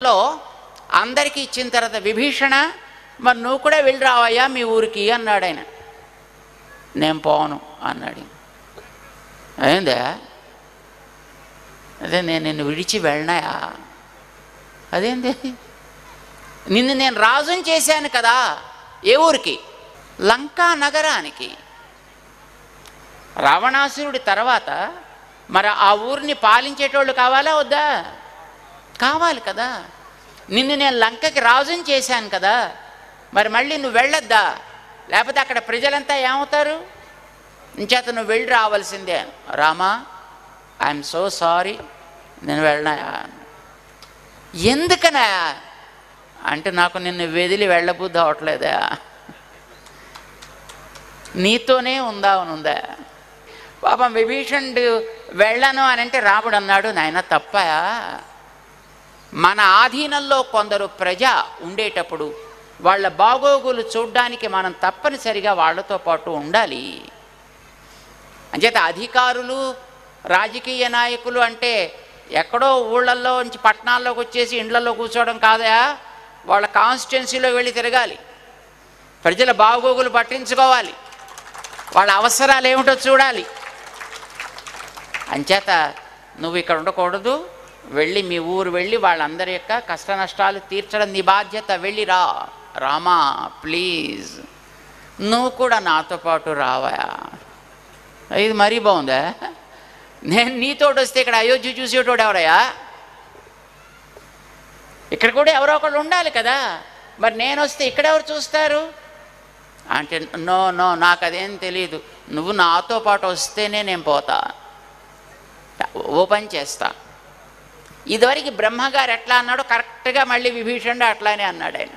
దాంట్లో అందరికీ ఇచ్చిన తర్వాత విభీషణ మరి నువ్వు కూడా వెళ్ళి రావయ్యా మీ ఊరికి అన్నాడు ఆయన. నేను పోను అన్నాడు. అయిందా? అదే నేను నిన్ను విడిచి వెళ్ళనాయా? అదేంది? నిన్ను నేను రాజుని చేశాను కదా. ఏ ఊరికి? లంకా నగరానికి. రావణాసురుడి తర్వాత మరి ఆ ఊరిని పాలించేటోళ్ళు కావాలా వద్దా? కావాలి కదా. నిన్ను నేను లంకకి రాజుని చేశాను కదా, మరి మళ్ళీ నువ్వు వెళ్ళొద్దా? లేకపోతే అక్కడ ప్రజలంతా ఏమవుతారు? ఇంచేత నువ్వు వెళ్ళి రావాల్సిందే. రామా, ఐఎమ్ సో సారీ, నేను వెళ్ళనాయా? ఎందుకనా అంటే నాకు నిన్ను వదిలి వెళ్ళబుద్ధి అవట్లేదా, నీతోనే ఉందా. పాపం విభీషణుడు వెళ్ళను అని అంటే రాముడు అన్నాడు, నాయన తప్పయా? మన ఆధీనంలో కొందరు ప్రజ ఉండేటప్పుడు వాళ్ళ బాగోగులు చూడ్డానికి మనం తప్పనిసరిగా వాళ్ళతో పాటు ఉండాలి. అంచేత అధికారులు, రాజకీయ నాయకులు అంటే ఎక్కడో ఊళ్ళల్లో నుంచి పట్టణాల్లోకి వచ్చేసి ఇండ్లలో కూర్చోవడం కాదా, వాళ్ళ కాన్స్టిట్యున్సీలో వెళ్ళి తిరగాలి, ప్రజల బాగోగులు పట్టించుకోవాలి, వాళ్ళ అవసరాలు ఏమిటో చూడాలి. అంచేత నువ్వు ఇక్కడ ఉండకూడదు, వెళ్ళి మీ ఊరు వెళ్ళి వాళ్ళందరి యొక్క కష్ట నష్టాలు తీర్చడం నీ బాధ్యత. వెళ్ళి రా. రామా ప్లీజ్ నువ్వు కూడా నాతో పాటు రావా? ఇది మరీ బాగుందా? నేను నీతోటి వస్తే ఇక్కడ అయోధ్య చూసేటోడు ఎవరయ్యా? ఇక్కడ కూడా ఎవరో ఒకళ్ళు ఉండాలి కదా. మరి నేను వస్తే ఇక్కడెవరు చూస్తారు అంటే, నో నో నాకు అదేం తెలీదు, నువ్వు నాతో పాటు వస్తేనే నేను పోతా, ఓపెన్ చేస్తా. ఇదివరకు బ్రహ్మగారు ఎట్లా అన్నాడో కరెక్ట్గా మళ్ళీ విభీషణుడు అట్లానే అన్నాడు ఆయన.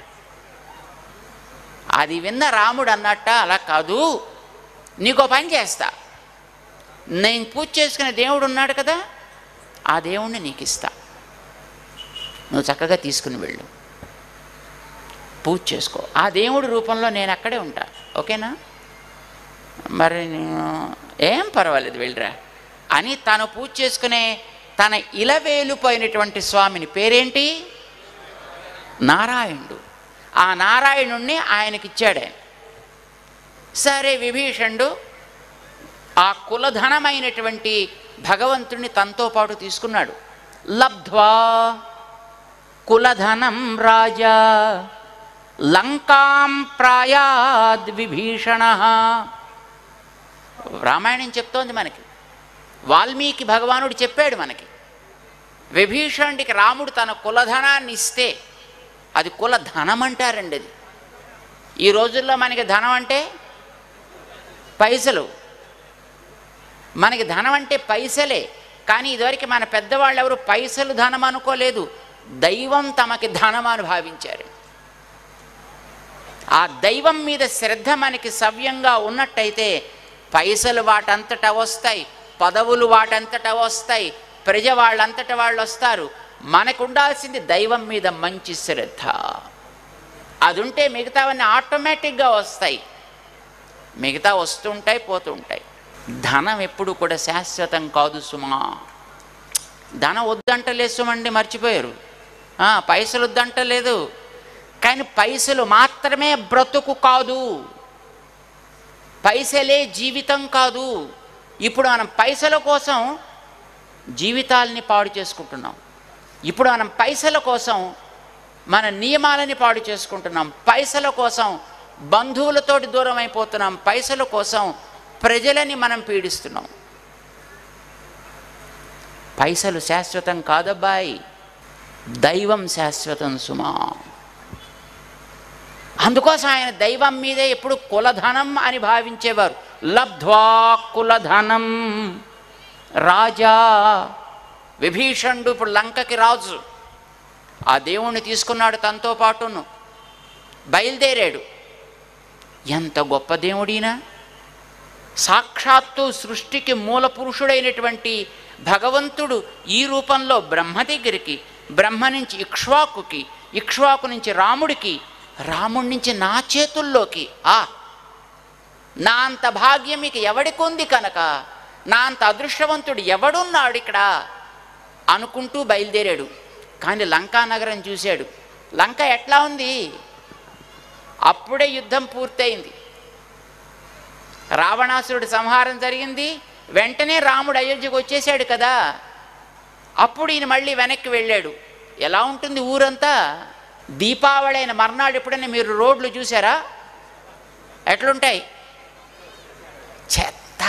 అది విన్న రాముడు అన్నట్ట, అలా కాదు, నీకో పని చేస్తా, నేను పూజ చేసుకునే దేవుడు ఉన్నాడు కదా, ఆ దేవుణ్ణి నీకు ఇస్తా, నువ్వు చక్కగా తీసుకుని వెళ్ళు, పూజ చేసుకో, ఆ దేవుడి రూపంలో నేను అక్కడే ఉంటా, ఓకేనా? మరి ఏం పర్వాలేదు వెళ్ళిరా అని తను పూజ చేసుకునే తన ఇలవేలుపోయినటువంటి స్వామిని, పేరేంటి? నారాయణుడు. ఆ నారాయణుణ్ణి ఆయనకిచ్చాడు ఆయన. సరే విభీషణుడు ఆ కులధనమైనటువంటి భగవంతుడిని తనతో పాటు తీసుకున్నాడు. లబ్ధ్వా కులధనం రాజా లంకాం ప్రాయాద్ విభీషణ. రామాయణం చెప్తోంది మనకి, వాల్మీకి భగవానుడు చెప్పాడు మనకి. విభీషణుడికి రాముడు తన కులధనాన్ని ఇస్తే అది కులధనం అంటారండి. అది ఈ రోజుల్లో మనకి ధనం అంటే పైసలు, మనకి ధనం అంటే పైసలే. కానీ ఇదివరకు మన పెద్దవాళ్ళు ఎవరు పైసలు ధనం అనుకోలేదు, దైవం తమకి ధనం అని భావించారు. ఆ దైవం మీద శ్రద్ధ మనకి సవ్యంగా ఉన్నట్టయితే పైసలు వాటంతటా వస్తాయి, పదవులు వాటంతటా వస్తాయి, ప్రజ వాళ్ళంతటా వాళ్ళు వస్తారు. మనకు ఉండాల్సింది దైవం మీద మంచి శ్రద్ధ. అది ఉంటే మిగతావన్నీ ఆటోమేటిక్గా వస్తాయి. మిగతా వస్తుంటాయి పోతుంటాయి. ధనం ఎప్పుడు కూడా శాశ్వతం కాదు సుమా. ధనం వద్దంటలేదు సుమండి, మర్చిపోయారు. పైసలు వద్దంటలేదు, కానీ పైసలు మాత్రమే బ్రతుకు కాదు, పైసలే జీవితం కాదు. ఇప్పుడు మనం పైసల కోసం జీవితాలని పాడు చేసుకుంటున్నాం. ఇప్పుడు మనం పైసల కోసం మన నియమాలని పాడు చేసుకుంటున్నాం. పైసల కోసం బంధువులతోటి దూరం అయిపోతున్నాం. పైసల కోసం ప్రజలని మనం పీడిస్తున్నాం. పైసలు శాశ్వతం కాదబ్బాయి, దైవం శాశ్వతం సుమా. అందుకోసం ఆయన దైవం మీదే ఎప్పుడు కులధనం అని భావించేవారు. లబ్ధ్వా కులధనం రాజా. విభీషణుడు ఇప్పుడు లంకకి రాజు. ఆ దేవుణ్ణి తీసుకున్నాడు తనతో పాటును, బయలుదేరాడు. ఎంత గొప్ప దేవుడినా! సాక్షాత్తు సృష్టికి మూల పురుషుడైనటువంటి భగవంతుడు ఈ రూపంలో బ్రహ్మ దగ్గరికి, బ్రహ్మ నుంచి ఇక్ష్వాకుకి, ఇక్ష్వాకు నుంచి రాముడికి, రాముడి నుంచి నా చేతుల్లోకి. నా అంత భాగ్యం ఇక ఎవడికి ఉంది కనుక, నా అంత అదృష్టవంతుడు ఎవడున్నాడు ఇక్కడ అనుకుంటూ బయలుదేరాడు. కానీ లంకా నగరం చూశాడు. లంక ఎట్లా ఉంది? అప్పుడే యుద్ధం పూర్తయింది, రావణాసురుడి సంహారం జరిగింది, వెంటనే రాముడు అయోధ్యకు వచ్చేసాడు కదా. అప్పుడు ఈయన మళ్ళీ వెనక్కి వెళ్ళాడు. ఎలా ఉంటుంది ఊరంతా? దీపావళి అయిన మర్నాడు ఎప్పుడైనా మీరు రోడ్లు చూసారా? ఎట్లుంటాయి? చెత్త,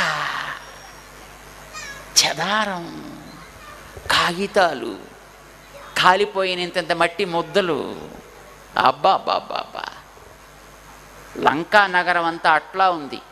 చెదారం, కాగితాలు, కాలిపోయినంత మట్టి ముద్దలు. అబ్బా బాబా, లంకా నగరం అంతా అట్లా ఉంది.